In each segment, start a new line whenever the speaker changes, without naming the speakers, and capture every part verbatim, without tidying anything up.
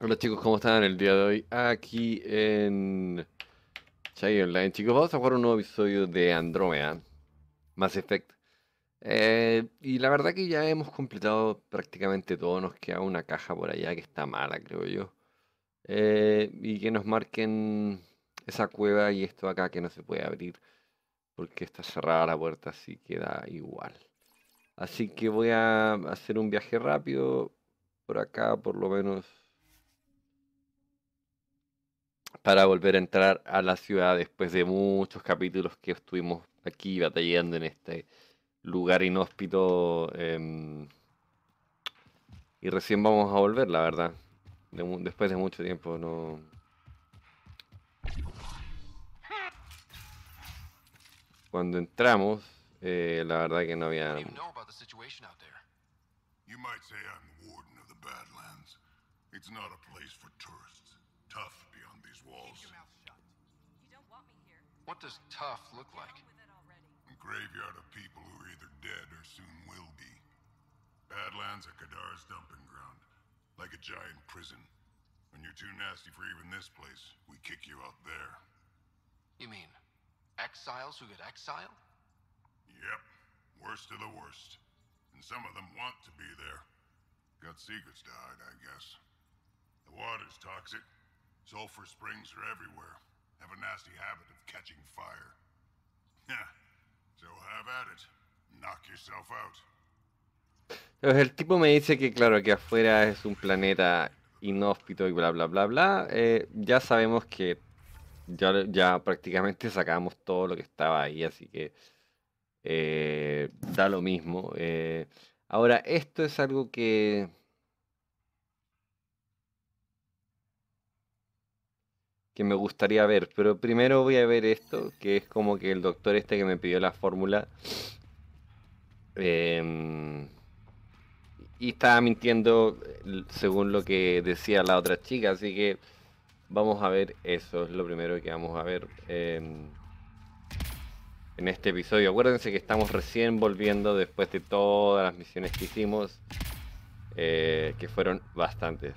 Hola chicos, ¿cómo están el día de hoy? Aquí en Chai Online. Chicos, vamos a jugar un nuevo episodio de Andrómeda, Mass Effect. Eh, y la verdad que ya hemos completado prácticamente todo. Nos queda una caja por allá que está mala, creo yo. Eh, y que nos marquen esa cueva y esto acá que no se puede abrir porque está cerrada la puerta, así queda igual. Así que voy a hacer un viaje rápido por acá, por lo menos, para volver a entrar a la ciudad después de muchos capítulos que estuvimos aquí batallando en este lugar inhóspito. Em, y recién vamos a volver, la verdad. De mu- después de mucho tiempo, no. Cuando entramos, eh, la verdad que no
What
había.
do you know about the situation out there?
You might say I'm the warden of the Badlands. It's not a place for tourists. Tough beyond these walls.
Keep your mouth shut. You don't want me here.
What does tough look
Get
like?
on with it already.
A graveyard of people who are either dead or soon will be. Badlands are Kadar's dumping ground. Like a giant prison. When you're too nasty for even this place, we kick you out there.
You mean exiles who get exiled?
Yep. Worst of the worst. And some of them want to be there. Got secrets to hide, I guess. The water's toxic. Sulfur springs are everywhere. Have a nasty habit of catching fire. Yeah. So have at it. Knock yourself out.
Entonces, el tipo me dice que, claro, que afuera es un planeta inhóspito y bla, bla, bla, bla. Eh, ya sabemos que ya, ya prácticamente sacamos todo lo que estaba ahí, así que eh, da lo mismo. Eh, ahora, esto es algo que, que me gustaría ver, pero primero voy a ver esto, que es como que el doctor este que me pidió la fórmula em, y estaba mintiendo eh, según lo que decía la otra chica, así que vamos a ver eso, es lo primero que vamos a ver em, en este episodio. Acuérdense que estamos recién volviendo después de todas las misiones que hicimos. Eh, que fueron bastantes.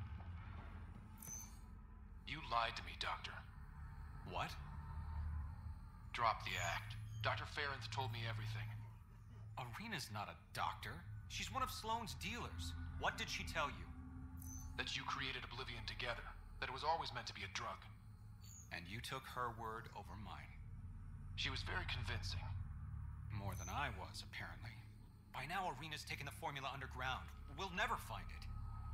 You lied to me, Doctor.
What?
Drop the act. Doctor Ferrens told me everything.
Arena's not a doctor. She's one of Sloane's dealers. What did she tell you?
That you created Oblivion together. That it was always meant to be a drug.
And you took her word over mine.
She was very convincing.
More than I was, apparently. By now, Arena's taken the formula underground. We'll never find it.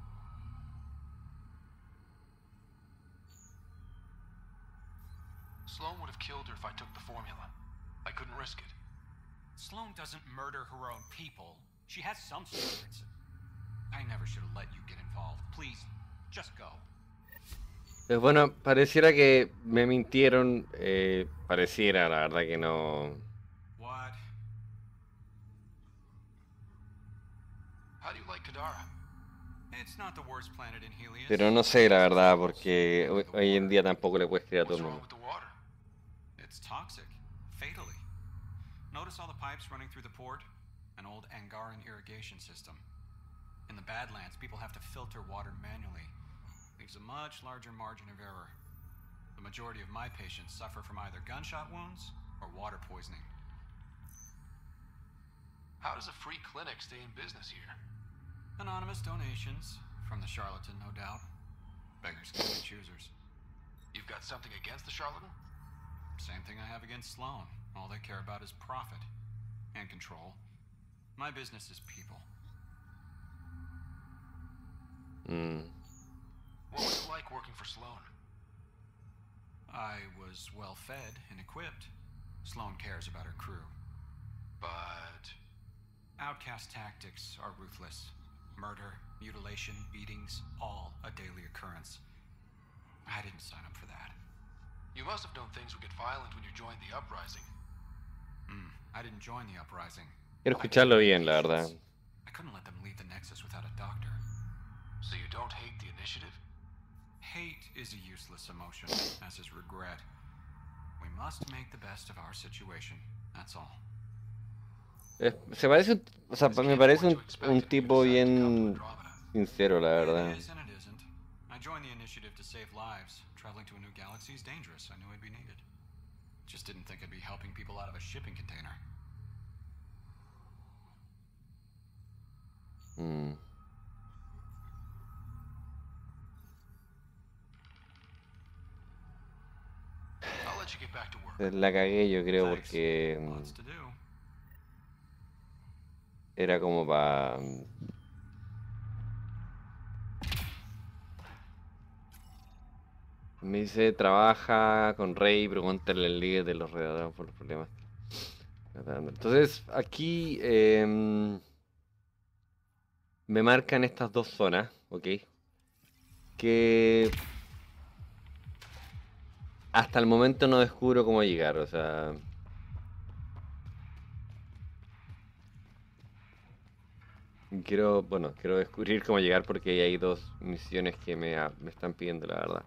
Sloane would have killed her if I took the formula. I couldn't risk it.
Sloane doesn't murder her own people. She has some secrets. I never should have let you get involved. Please, just go.
Pues bueno, pareciera que me mintieron. Eh, pareciera, la verdad que no.
What?
How do you like Kadara?
It's not the worst planet in Helios.
Pero no sé, la verdad, porque hoy, hoy en día tampoco le puedes creer a todo
What's
el
wrong
mundo.
with the water?
It's toxic. Fatally. Notice all the pipes running through the port? An old Angaran irrigation system. In the Badlands, people have to filter water manually. Leaves a much larger margin of error. The majority of my patients suffer from either gunshot wounds or water poisoning.
How does a free clinic stay in business here?
Anonymous donations. From the charlatan, no doubt. Beggars can't be choosers.
You've got something against the charlatan?
Same thing I have against Sloan. All they care about is profit. And control. My business is people.
Mm.
What was it like working for Sloane?
I was well fed and equipped. Sloan cares about her crew.
But
Outcast tactics are ruthless. Murder, mutilation, beatings, all a daily occurrence. I didn't sign up for that.
you must have known things would get violent when you joined the uprising.
Hmm, I didn't join the uprising.
Quiero escucharlo bien, la verdad.
I couldn't let them leave the Nexus without a doctor.
So you don't hate the initiative?
Hate is a useless emotion, as is regret. We must make the best of our situation, that's all.
Eh, se parece, un- o sea, me parece un, un tipo bien sincero, la verdad.
It is and it isn't. I I joined the initiative to save lives. Traveling to a new galaxy is dangerous. I knew I'd be needed. Just didn't think I'd be helping people out of a shipping container.
Mm.
I'll let you get back to work.
La cagué yo creo
Thanks.
porque mm,
Lots to do.
era como para... Me dice, trabaja con Rey, pregúntale al líder de los redactores por los problemas. Entonces, aquí em, me marcan estas dos zonas, ¿ok? Que hasta el momento no descubro cómo llegar, o sea... Quiero, bueno, quiero descubrir cómo llegar porque hay dos misiones que me, ah, me están pidiendo, la verdad.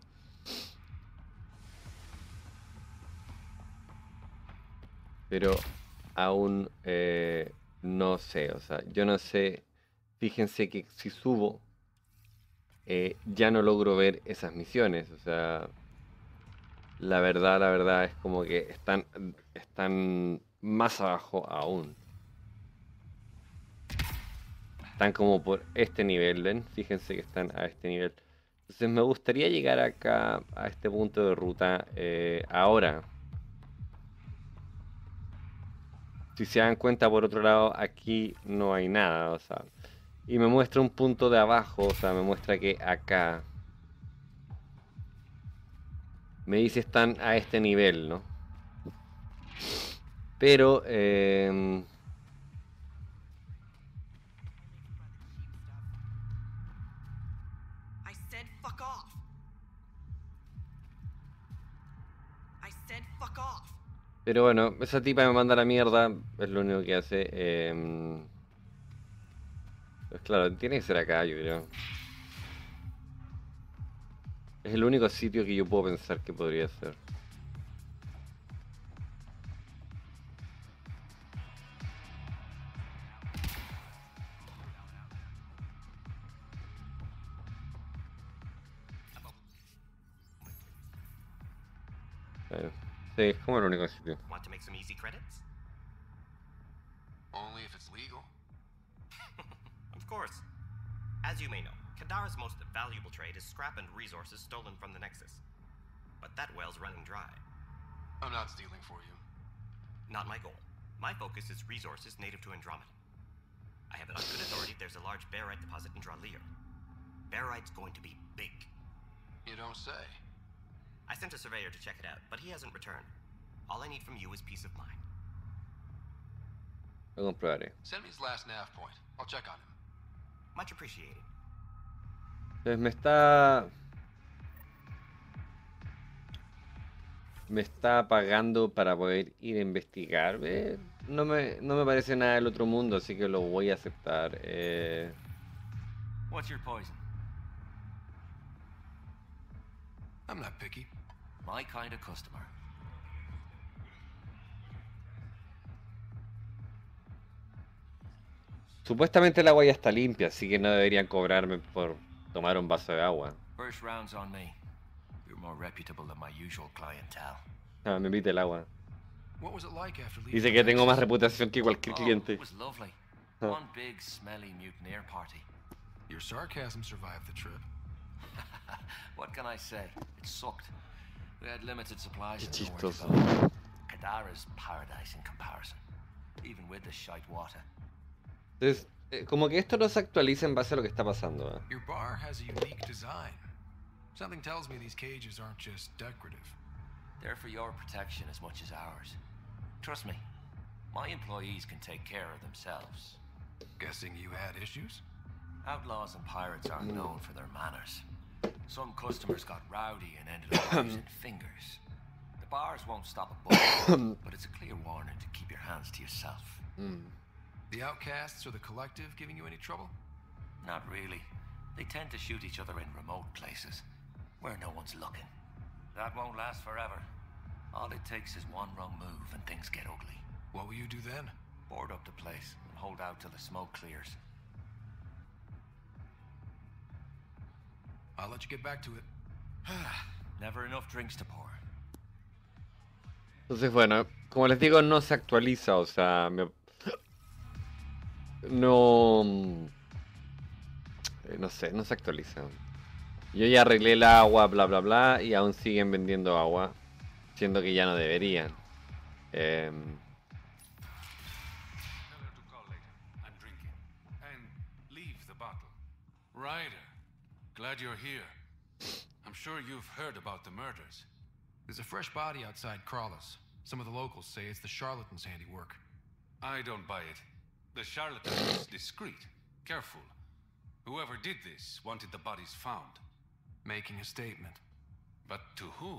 Pero aún eh, no sé, o sea, yo no sé. Fíjense que si subo, eh, ya no logro ver esas misiones, o sea, la verdad, la verdad es como que están, están más abajo aún. Están como por este nivel, ¿ven? Fíjense que están a este nivel. Entonces me gustaría llegar acá, a este punto de ruta, eh, ahora. Si se dan cuenta, por otro lado, aquí no hay nada, o sea. Y me muestra un punto de abajo, o sea, me muestra que acá. Me dice están a este nivel, ¿no? Pero, eh,
I said fuck off. I said fuck off.
pero bueno, esa tipa me manda a la mierda, es lo único que hace. Eh, pues claro, tiene que ser acá, yo creo. Es el único sitio que yo puedo pensar que podría ser. Eh, sí, es como el único sitio.
Want to make some easy credits?
Only if it's legal.
Of course. As you may know, Kadara's most valuable trade is scrap and resources stolen from the Nexus. But that well's running dry.
I'm not stealing for you.
Not my goal. My focus is resources native to Andromeda. I have it on good authority there's a large barite deposit in Dralier. Barite's going to be big.
You don't say.
I sent a surveyor to check it out, but he hasn't returned. All I need from you is peace of mind.
Lo comprobaré.
Send me his last nav point. I'll check on him.
Much appreciated.
Entonces me está... Me está pagando para poder ir a investigar. Eh, no, me, no me parece nada del otro mundo, así que lo voy a aceptar. Eh,
What's your poison?
I'm not picky.
My kind of customer.
supuestamente el agua ya está limpia, así que no deberían cobrarme por tomar un vaso de agua.
First round's on me. You're more reputable than my usual clientele.
Ah, me invita el agua.
What was it like after leaving?
Dice que tengo más reputación que cualquier
Oh,
cliente.
it was lovely.
Huh.
One big, smelly mutineer party.
Your sarcasm survived the trip.
What can I say? It sucked. We had limited supplies.
Qué
and nowhere to
chistoso.
go. Kadara's paradise in comparison, even with the shite water.
Entonces, eh, como que esto no se actualiza en base a lo que está pasando. ¿eh?
Your bar has a unique design. Something tells me these cages aren't just decorative.
They're for your protection as much as ours. Trust me, my employees can take care of themselves.
Guessing you had issues?
Outlaws and pirates aren't known for their manners. Some customers got rowdy and ended up losing fingers. The bars won't stop a bullet, but it's a clear warning to keep your hands to yourself.
Mm.
The outcasts or the collective giving you any trouble?
Not really. They tend to shoot each other in remote places, where no one's looking. That won't last forever. All it takes is one wrong move and things get ugly.
What will you do then?
Board up the place and hold out till the smoke clears.
I'll let you get back to it.
Never enough drinks to pour.
Entonces, bueno, como les digo, no se actualiza, o sea, me- no, eh, no sé, no se actualiza. Yo ya arreglé el agua, bla, bla, bla, y aún siguen vendiendo agua, siendo que ya no deberían. Em,
Tell her to call later. I'm drinking. And leave the bottle. Ryder, glad you're here. I'm sure you've heard about the murders.
There's a fresh body outside Crawlers. Some of the locals say it's the charlatan's handiwork.
I don't buy it. The charlatan is discreet, careful. Whoever did this wanted the bodies found.
Making a statement.
But to who?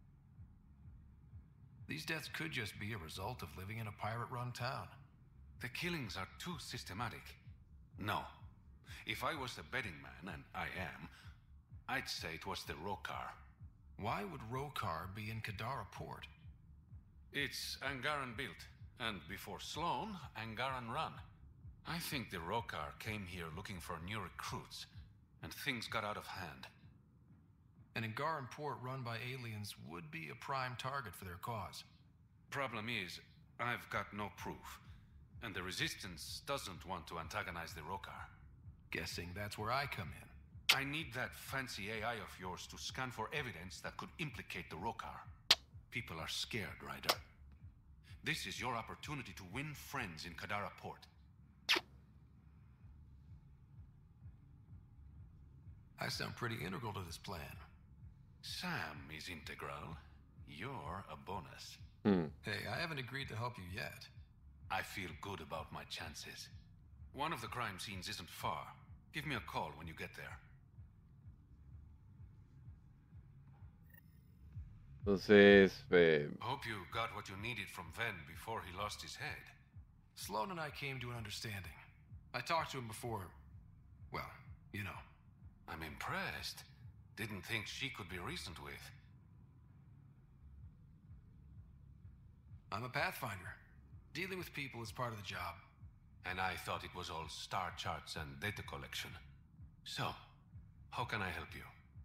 These deaths could just be a result of living in a pirate-run town.
The killings are too systematic. No. If I was a betting man, and I am, I'd say it was the Rokar.
Why would Rokar be in Kadara port?
It's Angaran built, and before Sloan, Angaran run. I think the Rokar came here looking for new recruits, and things got out of hand.
An Angaran port run by aliens would be a prime target for their cause.
Problem is, I've got no proof, and the Resistance doesn't want to antagonize the Rokar.
Guessing that's where I come in.
I need that fancy A I of yours to scan for evidence that could implicate the Rokar. People are scared, Ryder. This is your opportunity to win friends in Kadara port.
I sound pretty integral to this plan.
Sam is integral. You're a bonus.
hmm.
Hey, I haven't agreed to help you yet.
I feel good about my chances. One of the crime scenes isn't far. Give me a call when you get there.
Entonces, eh,
Hope you got what you needed from Ven before he lost his head.
Sloan and I came to an understanding. I talked to him before. Well, you know.
I'm impressed. Didn't think she could be reasoned with.
I'm a Pathfinder. Dealing with people is part of the job.
And I thought it was all star charts and data collection. So, how can I help you?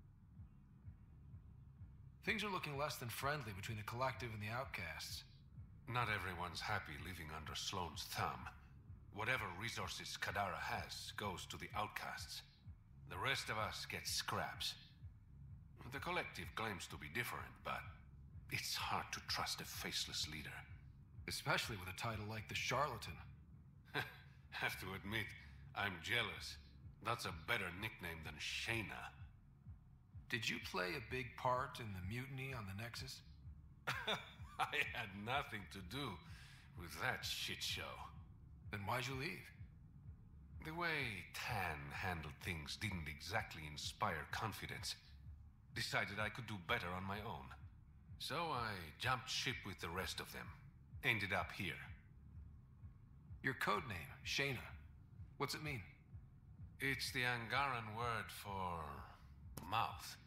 Things are looking less than friendly between the Collective and the Outcasts.
Not everyone's happy living under Sloane's thumb. Whatever resources Kadara has goes to the outcasts. The rest of us get scraps. The Collective claims to be different, but it's hard to trust a faceless leader.
Especially with a title like the Charlatan.
Have to admit, I'm jealous. That's a better nickname than Shayna.
Did you play a big part in the mutiny on the Nexus?
I had nothing to do with that shit show.
Then why'd you leave?
The way Tan handled things didn't exactly inspire confidence. Decided I could do better on my own. So I jumped ship with the rest of them. Ended up here.
Your code name, Shayna. What's it mean?
It's the Angaran word for mouth.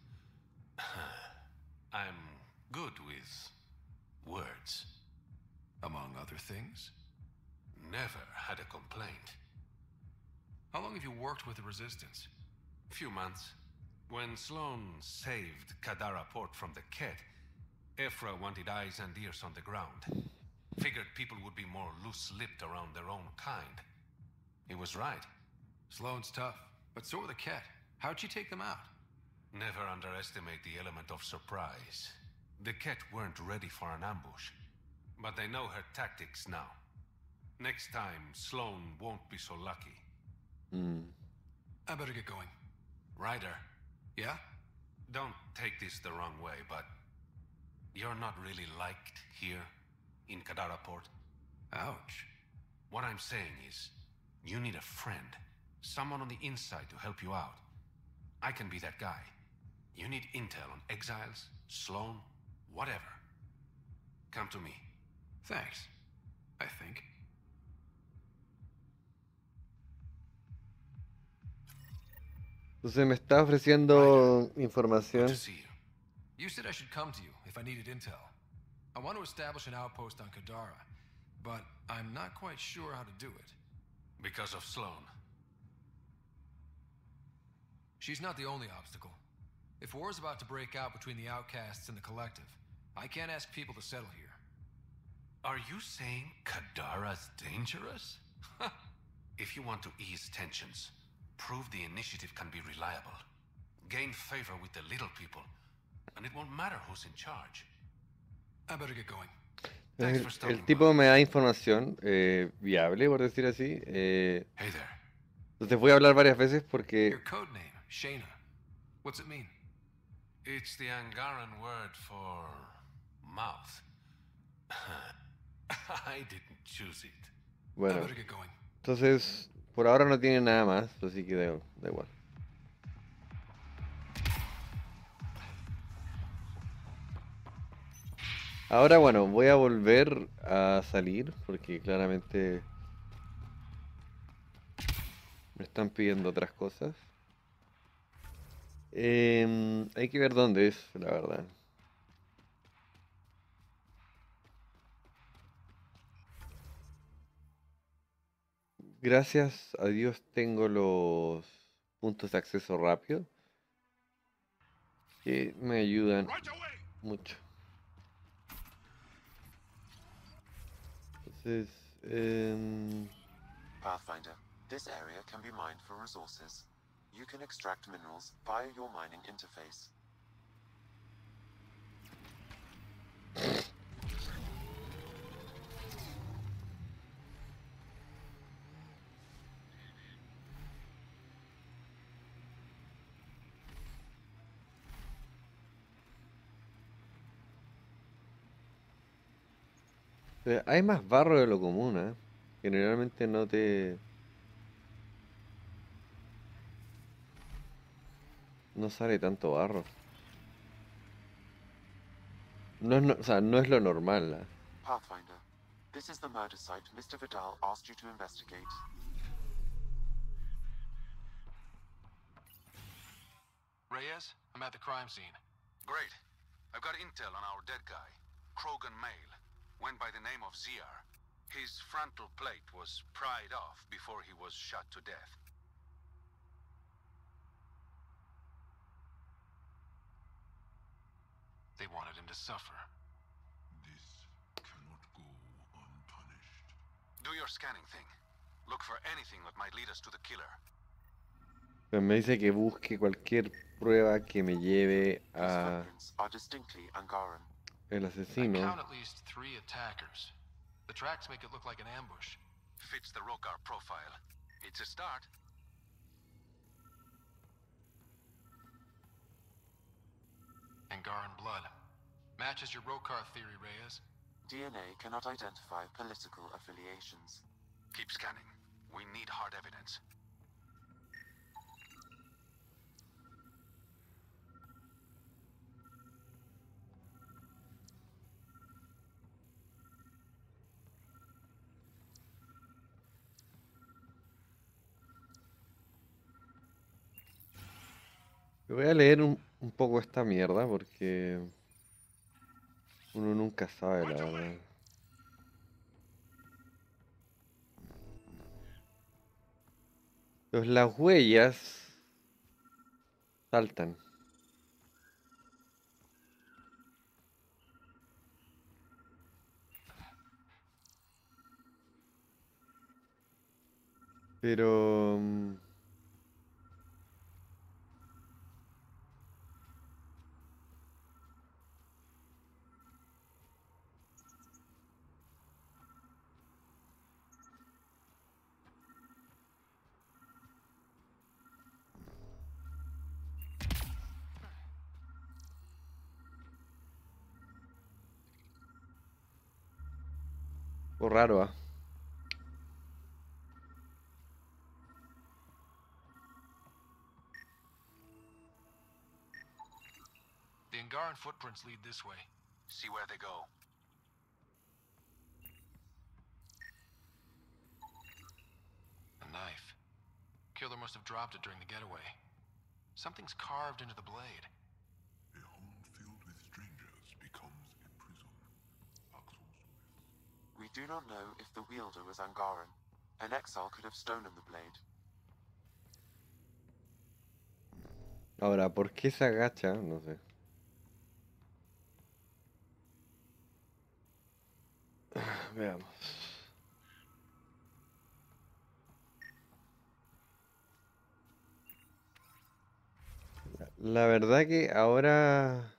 I'm good with words.
Among other things?
Never had a complaint.
How long have you worked with the Resistance?
Few months. When Sloan saved Kadara port from the Ket, Ephra wanted eyes and ears on the ground. Figured people would be more loose-lipped around their own kind. He was right.
Sloane's tough, but so are the Ket. How'd she take them out?
Never underestimate the element of surprise. The Ket weren't ready for an ambush, but they know her tactics now. Next time, Sloan won't be so lucky.
hmm.
I better get going.
Ryder,
Yeah?
don't take this the wrong way, but you're not really liked here in Kadara port.
Ouch.
What I'm saying is, you need a friend, someone on the inside to help you out. I can be that guy. You need intel on exiles, Sloan, whatever. Come to me.
Thanks. I think.
Entonces me está ofreciendo
Good
información.
to see you. You said I should come to you if I needed intel. I want to establish an outpost on Kadara, but I'm not quite sure how to do it.
Because of Sloan.
She's not the only obstacle. War's about to break out between the outcasts and the collective. I can't ask people to settle here.
Are you saying Kadara's dangerous? If you want to ease tensions, prove the initiative can be reliable. Gain favor with the little people, and it won't matter who's in charge.
I better get going.
Thanks
El,
for
el
stopping
tipo
by.
me da información eh, viable, por decir así. Eh,
Hey there.
entonces voy a hablar varias veces porque
Your code name, Shayna. What's it mean?
It's the Angaran word for mouth. I didn't choose it.
I
bueno,
better get going.
entonces por ahora no tiene nada más, así que da, da igual. Ahora bueno, voy a volver a salir porque claramente me están pidiendo otras cosas. Em, hay que ver dónde es, la verdad. Gracias a Dios tengo los puntos de acceso rápido que me ayudan
Right away!
mucho. Entonces, em,
Pathfinder, this area can be mined for resources. You can extract minerals via your mining interface.
eh, hay más barro de lo común, ¿eh? Generalmente no te... No sale tanto barro. No es, no- o sea, no es lo normal, ¿eh?
Pathfinder, this is the murder site Mister Vidal asked you to investigate.
Reyes, I'm at the crime scene.
Great. I've got intel on our dead guy, Krogan Male. Went by the name of Ziar. His frontal plate was pried off before he was shot to death.
They wanted him to suffer.
This cannot go unpunished.
Do your scanning thing. Look for anything that might lead us to the killer.
Pues me dice que busque cualquier prueba que me lleve
These
a
footprints are distinctly Angaran.
el
I
asesino.
count at least three attackers. The tracks make it look like an ambush.
Fits the Rokar profile. It's a start.
Angaran blood. Matches your Rokar theory, Reyes.
D N A cannot identify political affiliations.
Keep scanning. We need hard evidence.
Voy a leer un, un poco esta mierda porque uno nunca sabe, la verdad. Pues las huellas saltan. Pero... mm, o raro, ¿ah?
The Angaran footprints lead this way.
See where they go.
A knife. Killer must have dropped it during the getaway. Something's carved into the blade.
A home filled with strangers becomes a prison. Axel Smith.
We do not know if the wielder was Angaran. An exile could have stolen the blade.
Ahora, ¿por qué se agacha? No sé. Veamos. La, la verdad que ahora...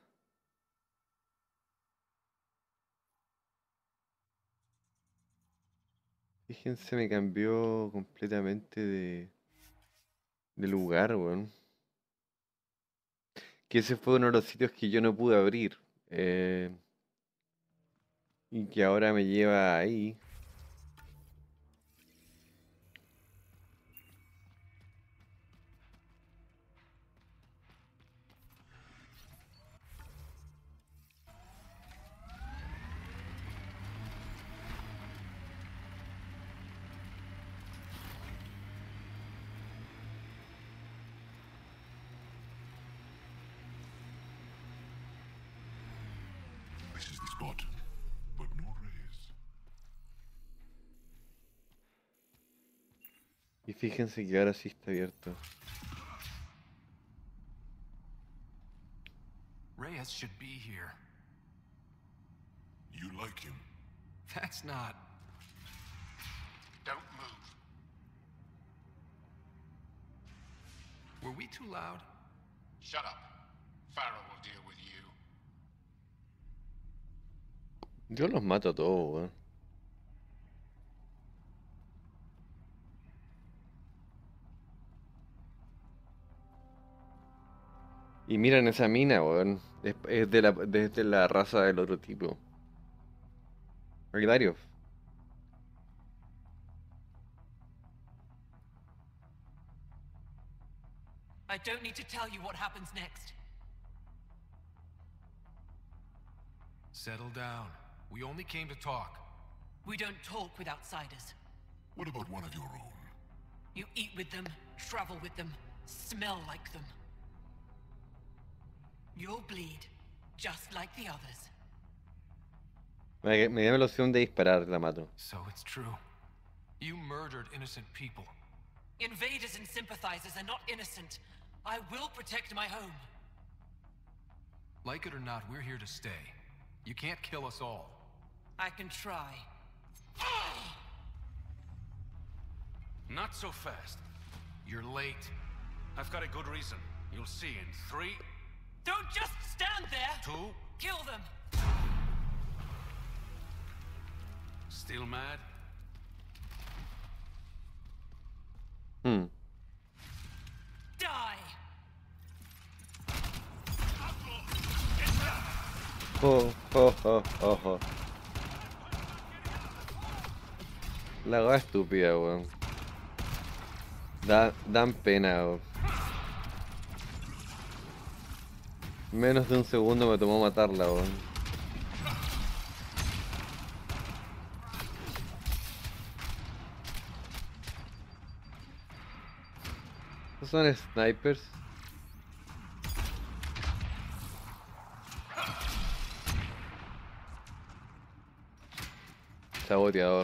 Fíjense, me cambió completamente de, de lugar, weón. Que ese fue uno de los sitios que yo no pude abrir. eh, y que ahora me lleva ahí.
This is the spot, but no rays.
Y fíjense que ahora sí está abierto.
Reyes should be here.
You like him?
That's not...
Don't move.
Were we too loud?
Shut up. Farrell will deal with you.
Yo los mato a todos, weón. Y miren esa mina, weón. Es, es de la, desde la raza del otro tipo. Aridario.
I don't need to tell you what happens next.
Settle down. We only came to talk.
We don't talk with outsiders.
What about one of your own?
You eat with them, travel with them, smell like them. You'll bleed, just like the others.
Me, me da la opción de disparar, la mato.
So it's true. You murdered innocent people.
Invaders and sympathizers are not innocent. I will protect my home.
Like it or not, we're here to stay. You can't kill us all.
I can try.
Not so fast.
You're late.
I've got a good reason. You'll see in three,
Don't just stand there!
two,
Kill them!
still mad?
Hmm.
Die!
Oh, oh, oh, oh, oh. La wea estúpida, weón. Da, dan pena, weón. Menos de un segundo me tomó matarla, weón. ¿Estos son snipers? Saboteador.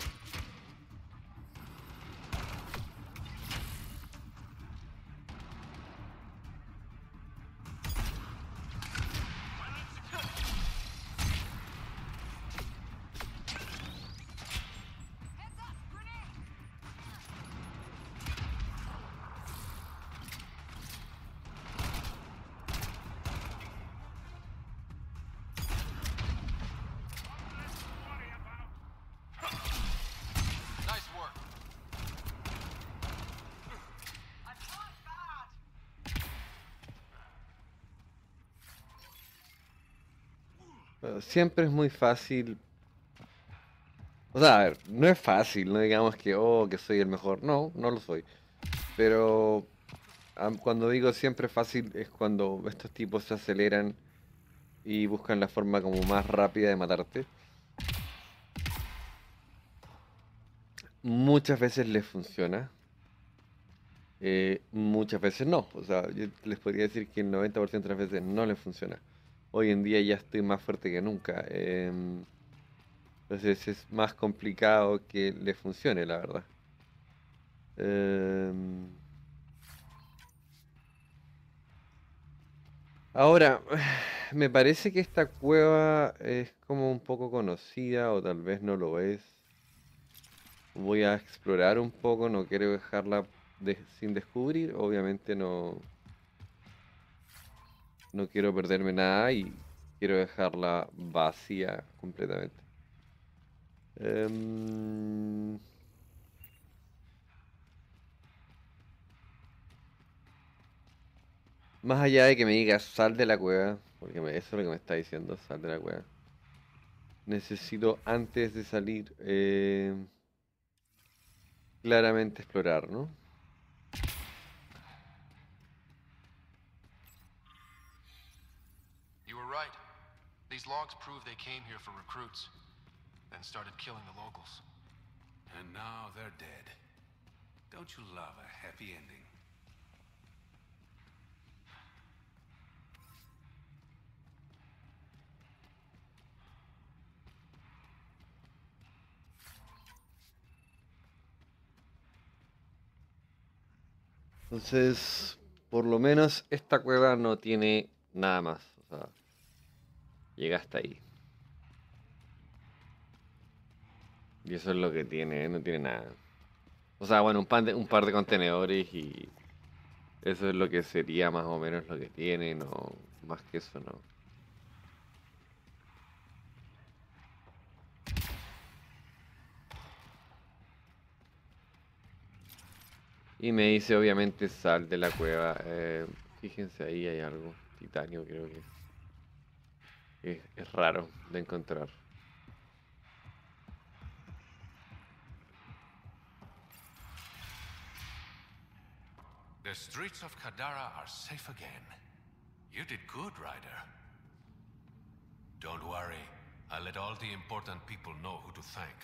Nice work.
Pero siempre es muy fácil. O sea, a ver, no es fácil, no digamos que, oh, que soy el mejor. No, no lo soy. Pero am- cuando digo siempre fácil es cuando estos tipos se aceleran y buscan la forma como más rápida de matarte. Muchas veces les funciona, eh, muchas veces no. O sea, yo les podría decir que el noventa por ciento de las veces no les funciona. Hoy en día ya estoy más fuerte que nunca. em, entonces es más complicado que les funcione, la verdad. Em, Ahora, me parece que esta cueva es como un poco conocida o tal vez no lo es. Voy a explorar un poco, no quiero dejarla de- sin descubrir. Obviamente no, no quiero perderme nada y quiero dejarla vacía completamente. Em, Más allá de que me diga sal de la cueva, porque me- eso es lo que me está diciendo, sal de la cueva. Necesito antes de salir eh, claramente explorar, ¿no?
You were right. These logs prove they came here for recruits, then started killing the locals.
And now they're dead. Don't you love a happy ending?
Entonces, por lo menos esta cueva no tiene nada más. O sea, llega hasta ahí. Y eso es lo que tiene, ¿eh? No tiene nada. O sea, bueno, un, pan de- un par de contenedores y eso es lo que sería más o menos lo que tiene, no, más que eso no. Y me dice obviamente sal de la cueva. eh, fíjense ahí hay algo. Titanio creo que es, es raro de encontrar.
The streets of Kadara are safe again. You did good, Ryder. Don't worry. I'll let all the important people know who to thank.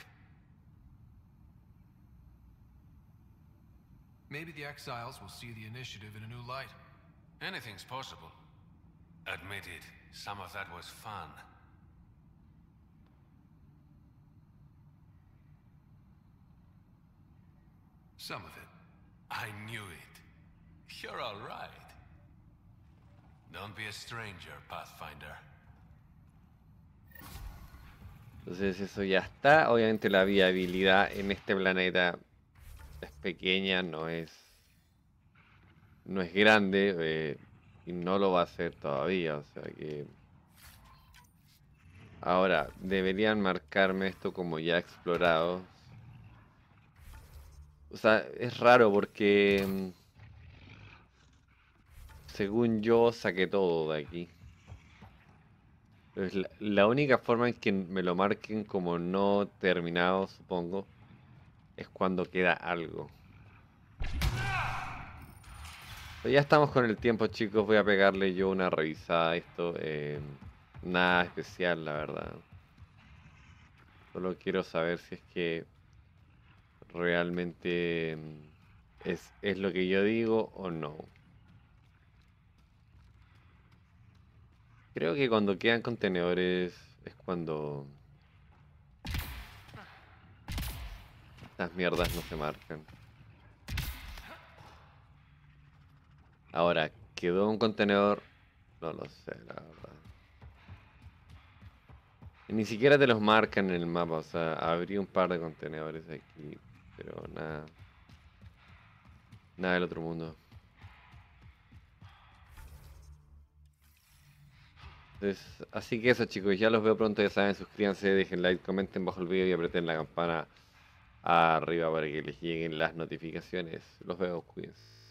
Maybe the exiles will see the initiative in a new light.
Anything's possible. Admit it, some of that was fun.
Some of it.
I knew it. You're all right. Don't be a stranger, Pathfinder.
Entonces eso ya está. Obviamente la viabilidad en este planeta es pequeña, no es no es grande eh, y no lo va a ser todavía. O sea que ahora deberían marcarme esto como ya explorado. O sea, es raro porque mm, según yo saqué todo de aquí. Entonces, la, la única forma en que me lo marquen como no terminado, supongo, es cuando queda algo. Pero ya estamos con el tiempo, chicos. Voy a pegarle yo una revisada a esto. eh, nada especial, la verdad. Solo quiero saber si es que realmente mm, es, es lo que yo digo o no. Creo que cuando quedan contenedores es cuando estas mierdas no se marcan. Ahora, ¿quedó un contenedor? No lo sé, la verdad. Y ni siquiera te los marcan en el mapa, o sea, abrí un par de contenedores aquí, pero nada. Nada del otro mundo. Entonces, así que eso, chicos, ya los veo pronto, ya saben, suscríbanse, dejen like, comenten bajo el video y aprieten la campana arriba para que les lleguen las notificaciones. Los veo, cuídense.